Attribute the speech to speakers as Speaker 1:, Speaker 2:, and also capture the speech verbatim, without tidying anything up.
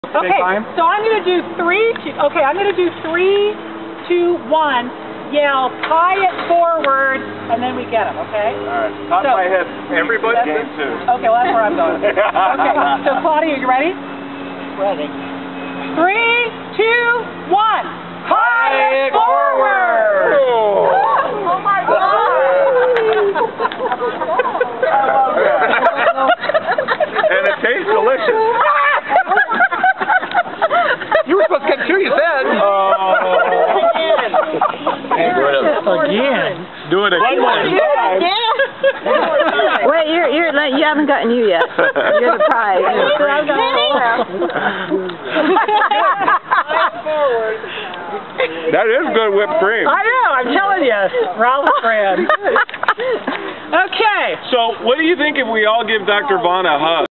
Speaker 1: Okay, so I'm going to do three, two, okay, I'm going to do three, two, one, yell, tie it forward, and then we get them, okay?
Speaker 2: Alright, top
Speaker 1: so,
Speaker 2: of my head, everybody game two.
Speaker 1: Okay, well that's where I'm going. Okay, so Claudia, you ready?
Speaker 3: Ready.
Speaker 1: Three, two, one, tie it forward!
Speaker 3: Oh, oh my God!
Speaker 2: I love that. And it tastes delicious.
Speaker 4: You were supposed to get two, you said.
Speaker 2: Oh.
Speaker 4: Again. Do it again.
Speaker 3: Wait, you're, you're, you haven't gotten you yet. You're the prize.
Speaker 2: That is good whipped cream.
Speaker 1: I know, I'm telling you, Ralph's friend. Okay.
Speaker 2: So, what do you think if we all give Doctor Vaughn a hug?